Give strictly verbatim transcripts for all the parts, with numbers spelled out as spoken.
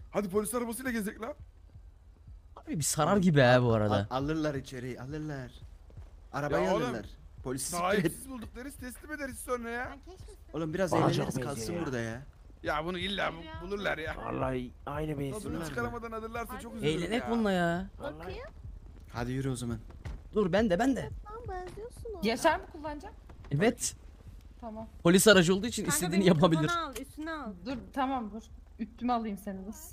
Hadi polis arabasıyla gezecek lan. Abi bir sarar gibi ha bu arada. Al- alırlar içeri, alırlar. Arabayı Ya oğlum, alırlar. Polisi siktir et. Sahipsiz bulduk deriz, teslim ederiz sonra ya. Oğlum biraz Bana çok eğleniriz benziyor kalsın ya. burada ya. Ya bunu illa bu- bulurlar ya. Vallahi aynı Tadını benziyorlar. çıkaramadan alırlarsa çok üzülürüm Eğlenek ya. bununla ya. Vallahi. Hadi yürü o zaman. Dur ben de ben de. Sen benziyorsun ona. Yaşar mı kullanacak? Evet. Tamam. Polis aracı olduğu için Kanka istediğini benim yapabilir. kafanı al, üstüne al. Dur tamam dur. Üstüme alayım seni kız.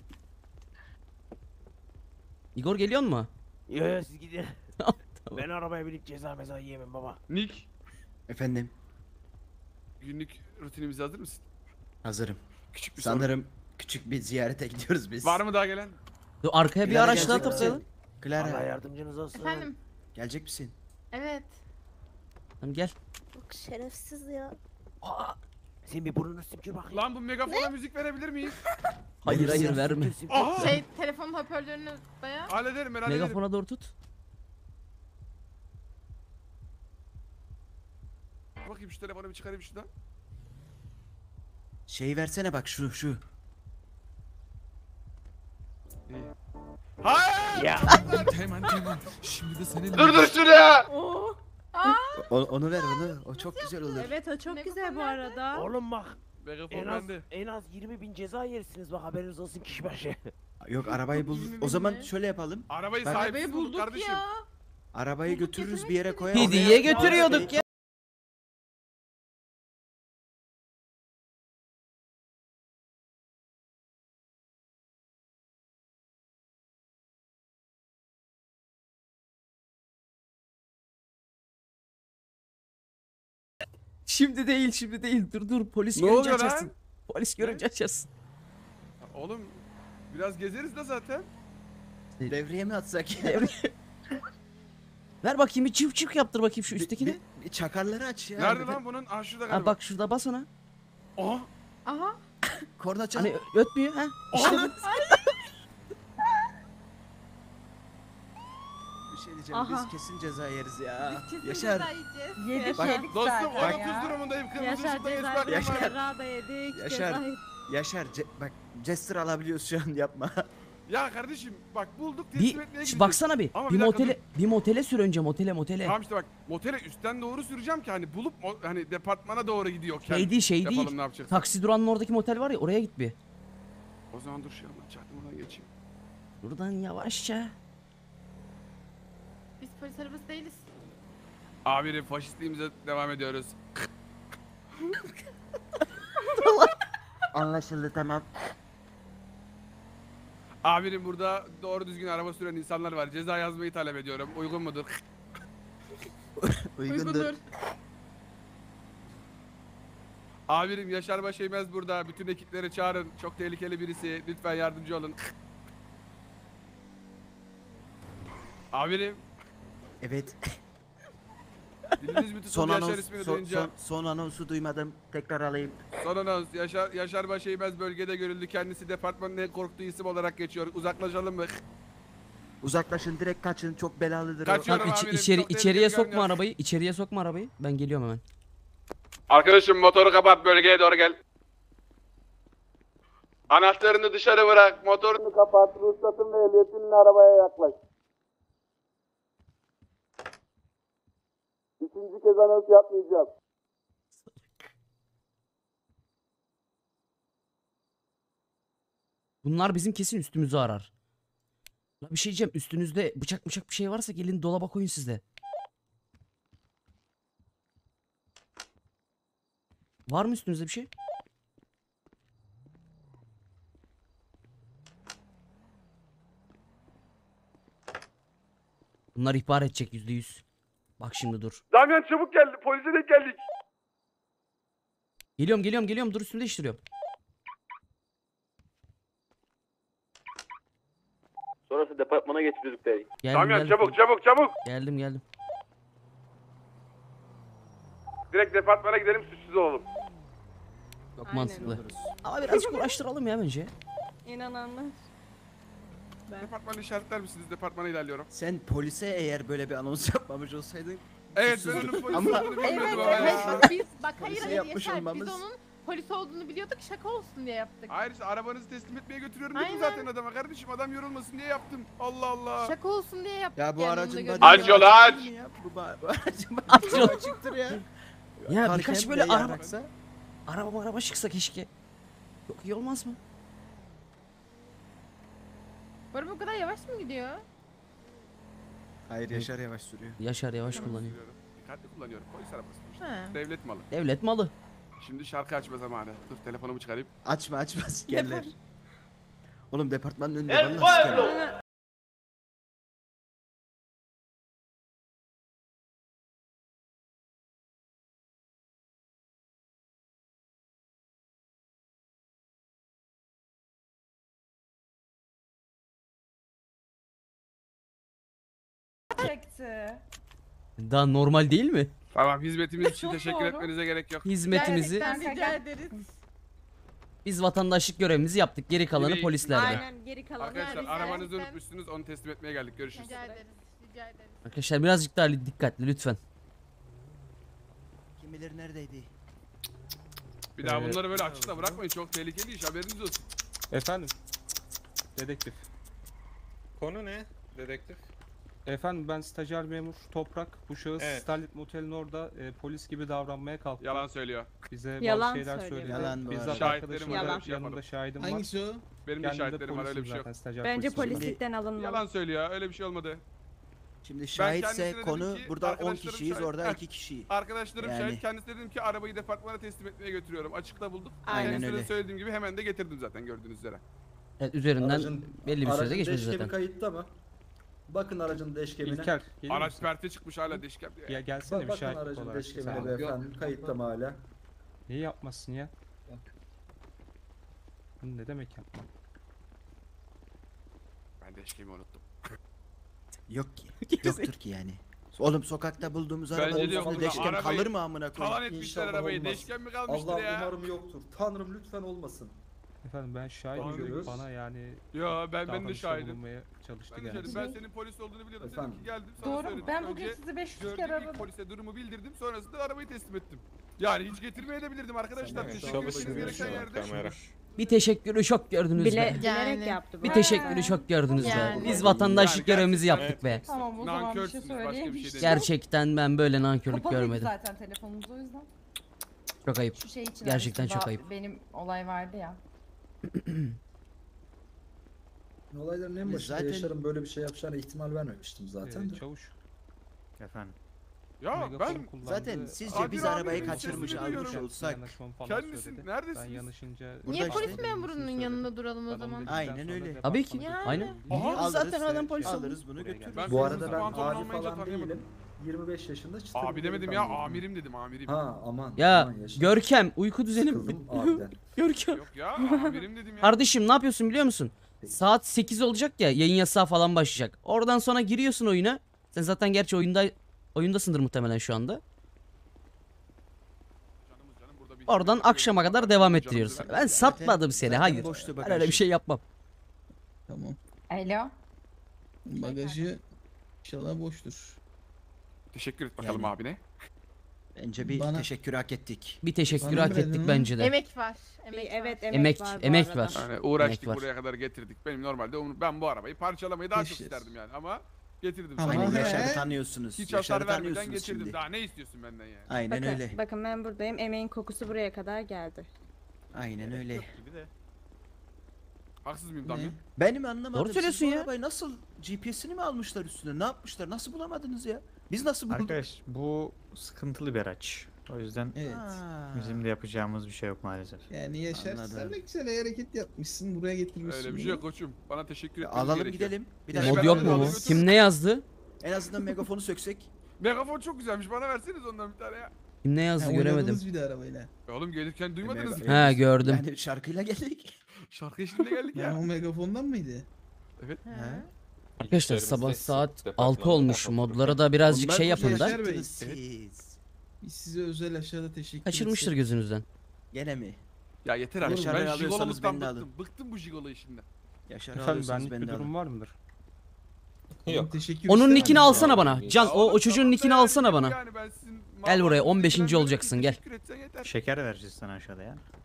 Igor geliyor mu? Yo yo siz gidin. Tamam. Ben arabaya binip ceza meza yiyemem baba. Nick, Efendim, günlük rutinimize hazır mısın? hazırım. Küçük bir soru. Sanırım küçük bir ziyarete gidiyoruz biz. Var mı daha gelen? Dur arkaya bir Clara araç daha gelecek misin? toplayalım. Allah Clara, yardımcınız olsun. Efendim? gelecek misin? Evet. Tamam gel. Çok şerefsiz ya. Aa, Sen bir burnunu sümkür bakayım. Lan bu megafona müzik verebilir miyiz? hayır hayır verme. Sümkür, sümkür. Aha! Şey, telefon hoparlörünü baya. Hallederim ben hallederim. Megafona doğru tut. Bakayım şu telefonu bir çıkarayım şuradan. Şey versene bak şu şu. Hayır! Ya Teğmen Teğmen. Şimdi de seninle... Dur dur şuraya! Oo. O- onu ver onu. O çok güzel olur. Evet, o çok Ne güzel bu nerede? arada. oğlum bak Megafon en az bende. en az yirmi bin ceza yersiniz bak haberiniz olsun kişi başı. Yok arabayı bul. yirmi O zaman bin mi? şöyle yapalım. Arabayı Bak- sahipsiz Arabayı bulduk bulduk kardeşim. ya. Arabayı Bulduk, götürürüz getirmek bir yere istedik. koyarız. Hediye götürüyorduk ya. Şimdi değil şimdi değil dur dur polis Ne görünce oluyor lan? açarsın. Polis görünce açarsın. Oğlum biraz gezeriz de zaten. Devreye mi atsak? Ver bakayım bir çift çift yaptır bakayım şu Bir- üsttekini. bir- bir çakarları aç ya. Nerede Bir- lan bunun? Aa şurada Ha galiba. bak şurada bas ona. Aha! Aha. Korna çal. Hani ö- ötmüyor ha. İşte bu. Bir şey diyeceğim. Aha. Biz kesin ceza yeriz ya. Biz kesin Yaşar. ceza yiyeceğiz. Yedik Bak- yedik Dostum zaten on dokuz ya. durumundayım. Kırmızı Yaşar ışıkta geç ceza bakayım Yaşar. yedik, bana. ceza da yedik, Yaşar. ceza yedik. Yaşar ce- bak Jester alabiliyoruz şu an yapma. Ya kardeşim bak bulduk teslim etmeye Bir gideceğiz. ş- baksana bir. Ama bir bir dakika, motele bir motele sür önce motele motele. Tamam işte bak motele üstten doğru süreceğim ki hani bulup mo- hani departmana doğru gidiyorken. Şey değil şey yapalım, değil. ne yapacağız? Taksi durağının oradaki motel var ya oraya git bir. O zaman dur şu yandan çaktırmadan geçeyim. Buradan yavaşça. Biz polis arabası değiliz. Amirim faşistliğimize devam ediyoruz. Anlaşıldı tamam. Amirim burada doğru düzgün araba süren insanlar var. Ceza yazmayı talep ediyorum. Uygun mudur? Uygundur. Amirim Yaşar Başeymez burada. Bütün ekipleri çağırın. Çok tehlikeli birisi. Lütfen yardımcı olun. Amirim Evet. diliniz mi Son tutuldu Yaşar anons ismini son, duyunca? son, son anonsu duymadım. Tekrar alayım. Son anons. Yaşar, Yaşar Başeymez bölgede görüldü. Kendisi departmanın en korktuğu isim olarak geçiyor. Uzaklaşalım mı? Uzaklaşın direkt kaçın çok belalıdır Kaç- o. Kaçıyorum Tamam iç- amirim, içeri çok içeriye tehlikeli sokma görünüyor. arabayı. İçeriye sokma arabayı. Ben geliyorum hemen. Arkadaşım motoru kapat. Bölgeye doğru gel. Anahtarını dışarı bırak. Motorunu kapat. Ruhsatın ve ehliyetinle arabaya yaklaş. İkinci kez anons yapmayacağım. Bunlar bizim kesin üstümüzü arar. La bir şey diyeceğim. Üstünüzde bıçak bıçak bir şey varsa gelin dolaba koyun sizde. Var mı üstünüzde bir şey? Bunlar ihbar edecek yüzde yüz. Bak şimdi dur. Damian çabuk gel. Polise denk geldik. Geliyorum geliyorum geliyorum. Dur üstümü değiştiriyorum. Sonrası departmana geçiriyorduk dayı. Geldim Damian geldim. çabuk çabuk çabuk. Geldim geldim. Direkt departmana gidelim suçsuz olalım. Çok Aynen. mantıklı. Ama birazcık uğraştıralım ya bence. İnananlar. Ben. Departmanı işaretler misiniz? Departmana ilerliyorum. Sen polise eğer böyle bir anons yapmamış olsaydın Evet ben suçsuzduk. onun polis Ama- olduğunu bilmiyordum Evet, ama evet. ya. Bak biz, bak hayır Polise hayır yapmış Yaşar, biz olmamız- onun polis olduğunu biliyorduk, şaka olsun diye yaptık. Hayır işte arabanızı teslim etmeye götürüyorum dedim Aynen. zaten adama kardeşim. Adam yorulmasın diye yaptım. Allah Allah. Şaka olsun diye yaptık. Ya bu yani, aracın onu da body- götürdük. Aç yolu, aç! Ya, Bu, ba- bu aracın Aç body yolu. açıktır ya. Ya Fark birkaç hem böyle de araba yaraksa. araba araba çıksa keşke. Çok iyi olmaz mı? Bu araba bu kadar yavaş mı gidiyor? Hayır Yaşar yavaş sürüyor. Yaşar yavaş kullanıyor. Dikkatli kullanıyorum. Polis arabası. sonuçta. Ha. Devlet malı. Devlet malı. Şimdi şarkı açma zamanı. Dur telefonumu çıkarayım. Açma açma sikerler. Oğlum departmanın önünde vallahi sikerler. Çekti. Daha normal değil mi? Tamam hizmetimiz için Çok teşekkür doğru. etmenize gerek yok. Hizmetimizi Gerçekten rica ederiz. biz vatandaşlık görevimizi yaptık. Geri kalanı Yürüyün. polislerde. Aynen geri kalanı. Arkadaşlar rica arabanızı ederim. unutmuşsunuz. Onu teslim etmeye geldik. Görüşürüz. Rica ederiz. Rica ederiz. Arkadaşlar birazcık daha dikkatli lütfen. Kim bilir neredeydi? Bir daha Ee, bunları böyle açıkta bırakmayın. Çok tehlikeli iş. Haberiniz olsun. Efendim? Dedektif. Konu ne? Dedektif. Efendim ben stajyer memur Toprak. Bu şahıs Evet. Starlit Motel'in orada e, polis gibi davranmaya kalktı. Yalan söylüyor. Bize Yalan bazı şeyler söylüyor. söyledi. Yalan bu Bizzat arada. arkadaşım Şahitlerim var, var, öyle bir şey yanımda yapmadım. şahidim var. Hangisi o? Benim de Kendim de şahitlerim var. Öyle bir polisim şey yok. zaten, stajyer Bence polisim. polislikten alınmalı. Yalan söylüyor. Öyle bir şey olmadı. Şimdi kendisine şahitse dedim konu ki, burada on arkadaşlarım kişiyiz şahit- orada Heh. iki kişi. Arkadaşlarım Yani. şahit. Kendisi dedim ki arabayı departmana teslim etmeye götürüyorum. Açıkta bulduk. Aynen Kendisine öyle. söylediğim gibi hemen de getirdim zaten gördüğünüz üzere. Evet, üzerinden Aracın- belli bir sürede aracın geçmedi dashcam'i zaten. kayıtta mı? Bakın aracın dashcam'ine. İlker gelir Araç misin? perte çıkmış hala deşkem. Ya gelsene Bak, bir bakın şahit aracın olarak. dashcam'ine Sen- beyefendi. Kayıtta mı hala? Niye yapmasın ya? Bunu ne demek yapma? Ben deşkemi unuttum. Yok ki. Yoktur ki yani. Oğlum sokakta bulduğumuz Bence arabanın de yok. üstünde deşkem Arabayı kalır mı amına Talan koyayım? etmişler İnşallah arabayı. olmaz. Deşkem mi kalmıştır Allah ya? umarım yoktur. Tanrım lütfen olmasın. Efendim ben şahidim Tamam, dedik, görüyoruz. bana yani Yo ben ben de davranışta şahidim. bulunmaya çalıştı Ben de kendisi. şahidim. Ben senin polis olduğunu biliyordum. Dedim Efendim? ki geldim sana Doğru. söyledim. Ben bugün Önce sizi beş yüz gördüm kere ilk aradım. polise durumu bildirdim. Sonrasında arabayı teslim ettim. Yani hiç getirmeye de bilirdim arkadaşlar. Evet, Teşekkür çalışın etmeniz gereken şu an yerde. kamera. Bir teşekkürü çok gördünüz Bile, be. bilerek yaptı bu. Bir teşekkürü çok gördünüz be. Yani. Biz vatandaşlık Yani görevimizi gerçekten- yaptık be. Tamam o zaman bir şey Nankörsünüz, başka söyleyeyim. bir şey Hiç değil. Gerçekten ben böyle nankörlük Kapalıydı görmedim. zaten telefonumuz o yüzden. Çok ayıp. Şu şey için Gerçekten aramıştım, çok daha ayıp. Benim olay vardı ya. Olayların en Biz başında zaten- Yaşar'ın böyle bir şey yapacağına ihtimal vermemiştim zaten Ee, de. çavuş. Efendim. Ya megafon ben kullandı. Zaten sizce Abi biz abi, arabayı benim kaçırmış sesimi almış duyuyorum. olsak. Yanaşmamı falan Kendisi söyledi. neredesiniz? Ben yanlışınca... Niye Burada polis işte. memurunun yanında duralım o zaman? Aynen öyle. Tabii ki. Yani. Aynen. Aha, Alırız zaten adam polis oldu. Alırız bunu götürürüz. Ben Bu senin arada ben pantolon abi olmayınca falan tanıyamadım. değilim. yirmi beş yaşında çıtır Abi bir demedim ya delikanlıyım. amirim dedim amirim. Ha aman. Ya aman Yaşar. Görkem uyku düzenim. Sıkıldım abiden. Görkem. Yok ya amirim dedim ya. Kardeşim ne yapıyorsun biliyor musun? Saat sekiz olacak ya yayın yasağı falan başlayacak. Oradan sonra giriyorsun oyuna. Sen zaten gerçi oyunda oyundasındır muhtemelen şu anda. Canımız canım, burada bir- Oradan akşama kadar devam Canımızı ettiriyoruz. verdik. Ben satmadım seni zaten hayır. boştu Ben bagaj. öyle bir şey yapmam. Tamam. Alo. Bagajı inşallah boştur. Teşekkür et bakalım Yani. abine. Bence bir Bana- teşekkür hak ettik. Bir teşekkür Bana hak verdin ettik ama. bence de. Emek var. Emek Evet, var. Emek var bu emek arada. var. Yani uğraştık Emek var. buraya kadar getirdik. Benim normalde umur- ben bu arabayı parçalamayı daha çok Teşekkür. isterdim yani ama getirdim. Ama sana. Aynen he. Yaşar'ı tanıyorsunuz. Hiç Yaşar'ı hasar vermeden tanıyorsunuz getirdim. şimdi. Daha ne istiyorsun benden yani? Aynen Bakın, öyle. bakın ben buradayım. Emeğin kokusu buraya kadar geldi. Aynen öyle. Haksız mıyım Ne? Damla? Benim anlamadım. Doğru söylüyorsun Siz bu ya. arabayı nasıl G P S'ini mi almışlar üstüne? Ne yapmışlar? Nasıl bulamadınız ya? Biz nasıl bulduk? Arkadaş bu sıkıntılı bir araç. O yüzden Evet. Ha. bizim de yapacağımız bir şey yok maalesef. Yani Yaşar Anladım. sen de güzel hareket yapmışsın. Buraya getirmişsin. Öyle bir şey bunu. yok koçum. Bana teşekkür Ya etmeniz alalım gerekiyor. gidelim. Bir Ya dakika. Mod ben yok de mu bu? alayım. Kim ne yazdı? En azından megafonu söksek. Megafon çok güzelmiş. Bana verseniz ondan bir tane ya. Kim ne Ha, yazdı göremedim. oynadınız bir de arabayla. E Oğlum gelirken duymadınız mı? He gördüm. Yani şarkıyla geldik. Şarkı eşliğinde geldik Yani ya. o megafondan mıydı? Evet. Ha? Arkadaşlar sabah saat altı olmuş. Modlara da birazcık Onlar şey bu yapın da. Yaşar Bey. Siz. Biz size özel aşağıda teşekkür Kaçırmıştır etsek. gözünüzden. Gene mi? Ya yeter artık. Yaşar'ı Ben alıyorsanız jigololuktan beni de bıktım. Bıktım bu jigolo işinden. Yaşar'ı Efendim alıyorsanız benlik ben bir de durum alın. var mıdır? Yok. Teşekkür Onun istemem nickini ya. alsana bana. Can o, Tamam, o çocuğun tamam da nickini yani alsana bana. yani ben sizin Gel buraya, mağduriyetinizi on beşinci bilmem olacaksın, gel. teşekkür etsen yeter. Şeker vereceğiz sana aşağıda ya.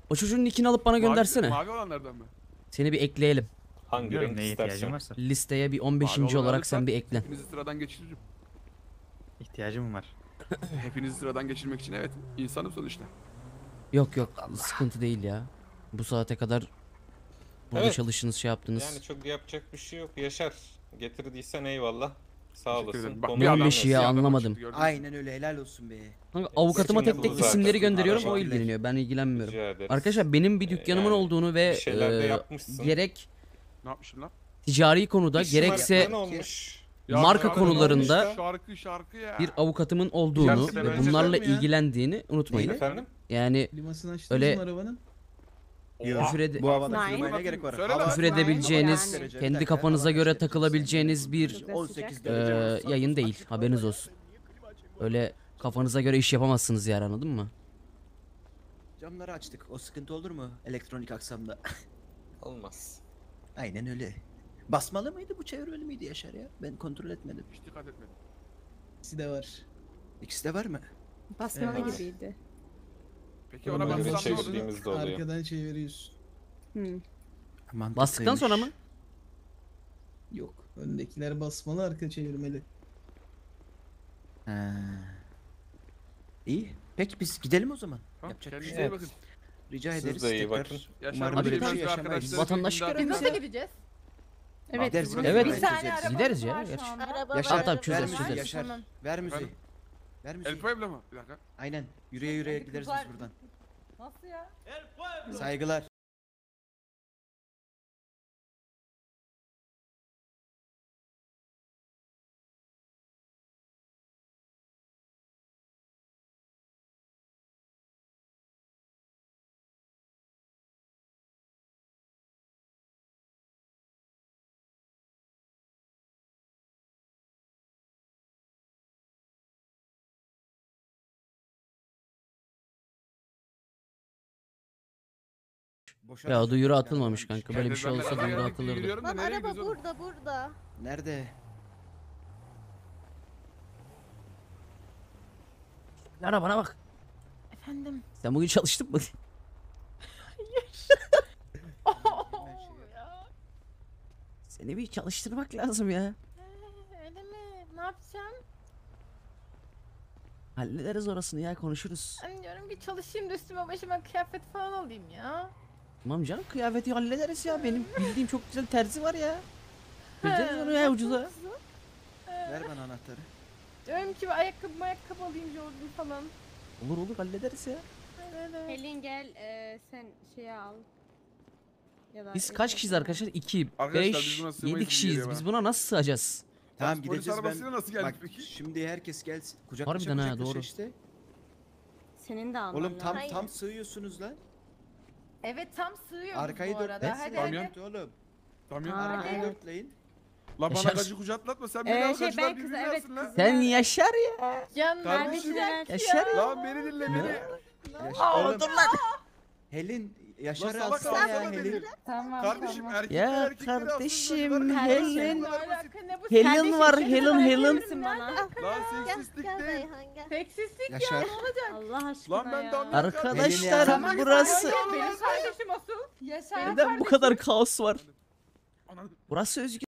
O çocuğun nickini alıp bana Mavi- göndersene. Mavi olanlardan mı? Seni bir ekleyelim. Hangi Bilmiyorum, neye ihtiyacın varsa. Listeye bir on Mavi beşinci olanları olarak sen sat, bir eklen. Hepinizi sıradan geçiririm. İhtiyacım var. Hepinizi sıradan geçirmek için evet. İnsanım sonuçta. Yok yok sıkıntı değil ya. Bu saate kadar burada Evet. çalışınız şey yaptınız. Yani çok yapacak bir şey yok. Yaşar. Getirdiysen eyvallah. Sağ Teşekkür olasın. ederim. Bak, Konu bir adam- on beşi ya, bir adam anlamadım. çıktı, gördün mü? Aynen öyle, helal olsun be. Kanka, avukatıma Seçimde tek tek bu zaten. isimleri gönderiyorum o Araba- ilgileniyor. Ben ilgilenmiyorum. Rica ederiz. Arkadaşlar benim bir dükkanımın Yani olduğunu ve bir şeyler de e, yapmışsın. gerek Ne yapmışım lan? ticari konuda İş gerekse şımarıklığı olmuş. Ya marka şarkı konularında olmuş, şarkı şarkı ya. bir avukatımın olduğunu Şarkı ve demenize bunlarla mi ya? ilgilendiğini unutmayın. Efendim? Yani Klimasını açtınız Öyle- mı arabanın? küfür, ede- Bu havada Nine. kırmaya ne gerek var? Söyle lan. Hava- küfür edebileceğiniz, Yani. kendi kafanıza göre takılabileceğiniz bir Çok on sıcak. sekiz e, derece. yayın değil. Haberiniz olsun. Öyle kafanıza göre iş yapamazsınız yani, anladın mı? Camları açtık. O sıkıntı olur mu elektronik aksamda? Olmaz. Aynen öyle. Basmalı mıydı bu, çevreli miydi Yaşar ya? Ben kontrol etmedim. Hiç dikkat etmedim. İkisi de var. İkisi de var mı? Basmalı Evet. gibiydi. Peki ona Normalde ben Normalde bir çevirdiğimizde oluyor. Arkadan çeviriyorsun. Hı. Mantıklıymış. Bastıktan sonra mı? Yok. Öndekiler basmalı, arka çevirmeli. Ha. İyi. Peki biz gidelim o zaman. Tamam, Yapacak bir kendinize şey iyi yok. bakın. Rica Siz ederiz. de iyi tekrar. bakın. Yaşar Umarım Hadi böyle bir Bey şey ve yaşamayız. arkadaşları Vatandaş bir görevi daha- Biz nasıl gideceğiz? Evet. Gideriz, biz- buraya Evet. buraya Bir tane gideriz. araba Gideriz ya, var geç. şu anda. Yaşar, Tamam, tamam, ver çözeriz, müziği çözeriz. Yaşar. Tamam. Ver müziği. Efendim? Ver El müziği. Pueblo mu? Bir dakika. Aynen. Yürüye yürüye Hadi gideriz kızlar. biz buradan. Nasıl ya? Saygılar. Boşa Ya düştü duyuru bir atılmamış arabanın. kanka. Böyle bir şey Ben de olsa arabaya duyuru gidip atılırdı. yürüyorum da nereye gidiyoruz oğlum? burada. Nerede? Lara bana bak. Efendim. Sen bugün çalıştın mı? Seni bir çalıştırmak lazım ya. Öyle mi? Ne yapacağım? Hallederiz orasını ya, konuşuruz. Ben diyorum ki çalışayım da üstüme başıma kıyafet falan alayım ya. Tamam canım, kıyafeti hallederiz ya. Benim bildiğim çok güzel terzi var ya. Hallederiz onu ya ucuza. Ver bana anahtarı. Diyorum ki bir ayakkabı ayakkabı alayım Jordan falan. Olur olur, hallederiz ya. Pelin gel e, sen şeyi al. Ya da Biz kaç kişiyiz arkadaşlar? iki, Arkadaşlar, biz beş, buna sığmayız yedi gibi kişiyiz. geliyor Biz bana. buna nasıl sığacağız? Tamam Polis gideceğiz arabasıyla ben. nasıl geldik Bak peki? şimdi herkes gelsin. Kucaklaşa Harbiden ha, kucaklaşa doğru. işte. Senin de alman Oğlum tam lazım. tam sığıyorsunuz lan. Evet tam sığıyoruz Arkayı bu dört. arada. Hadi Hadi Tamam hadi. ya. hadi. Oğlum. Tamam ya. Aa, Arkayı evet. dörtleyin. La bana Yaşar. gacı kucatlatma sen Ee, beni al, şey, gacılar ben kız- birbirine evet, alsın lan. kız- Sen Yaşar ya. Can Kardeşim. neredesin? Yaşar ya. Lan beni dinle beni. Yaşar, oğlum. Helin Yaşar'ı Lan salak alsana ya alsana Helin. beni. Tamam Kardeşim tamam. erkekler Ya erkekleri alsın, kardeşim, gacılar Helen- birbirine Ne alsın. alaka ne bu? Helen Kardeşim, var, şunu Helen, söyler Helen. misin bana? Lan seksistlik değil. Seksistlik Yaşar. Allah aşkına Lan ben ya. tam- Arkadaşlar Tamam, burası. Benim kardeşim asıl. Yaşar. Neden bu kadar kaos var? Ananı- Burası özgür.